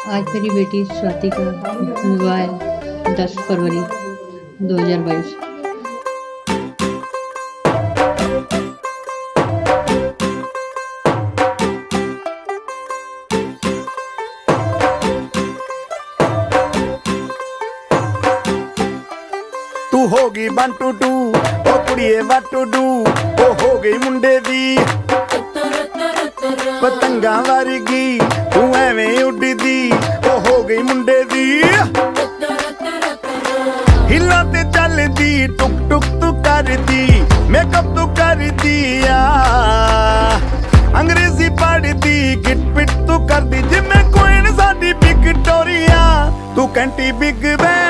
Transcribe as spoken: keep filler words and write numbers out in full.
आज मेरी बेटी स्वाति का विवाह है दस फरवरी दो हज़ार बाईस। तू होगी वन टू टू ओ कुड़िए वट टू डू ओ हो गई मुंडे दी पतंगा वर्गी तू एवें उड़दी ओ हो गई मुंडे दी हिला ते चलदी टुक टुक तू करदी मेकअप तू करदी आ अंग्रेजी पढ़दी गिट पिट तू करदी जिम्मे कोई न साडी विक्टोरिया तू कैंटी बिग बैन